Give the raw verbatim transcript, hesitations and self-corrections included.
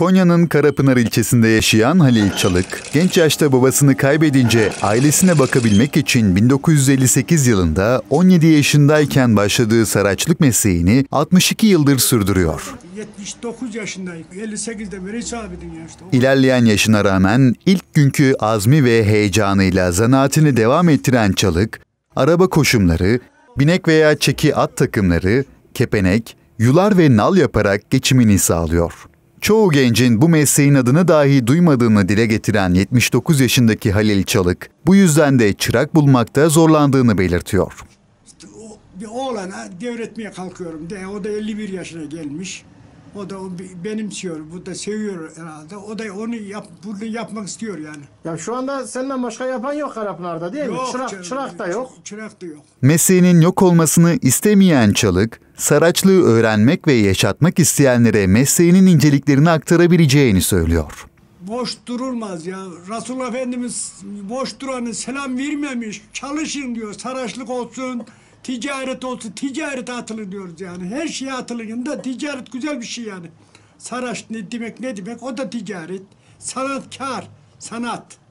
Konya'nın Karapınar ilçesinde yaşayan Halil Çalık, genç yaşta babasını kaybedince ailesine bakabilmek için bin dokuz yüz elli sekiz yılında on yedi yaşındayken başladığı saraçlık mesleğini altmış iki yıldır sürdürüyor. yetmiş dokuz yaşındayım. elli sekizde beri sabidin yaşta. İlerleyen yaşına rağmen ilk günkü azmi ve heyecanıyla zanaatini devam ettiren Çalık, araba koşumları, binek veya çeki at takımları, kepenek, yular ve nal yaparak geçimini sağlıyor. Çoğu gencin bu mesleğin adını dahi duymadığını dile getiren yetmiş dokuz yaşındaki Halil Çalık, bu yüzden de çırak bulmakta zorlandığını belirtiyor. İşte o, bir oğlana devretmeye kalkıyorum de, o da elli bir yaşına gelmiş. O da o benimsiyor, bu da seviyor herhalde. O da onu yap, bunu yapmak istiyor yani. Ya şu anda senden başka yapan yok Karapınar'da değil Yok, mi? Çırak, çırak da yok. Çırak da yok. Mesleğinin yok olmasını istemeyen Çalık, saraçlığı öğrenmek ve yaşatmak isteyenlere mesleğinin inceliklerini aktarabileceğini söylüyor. Boş durulmaz ya. Resulullah Efendimiz boş duranı selam vermemiş. Çalışın diyor. Saraçlık olsun, ticaret olsun. Ticarete atılın diyoruz yani. Her şeye atılın da ticaret güzel bir şey yani. Saraç ne demek ne demek? O da ticaret. Sanatkar, sanat.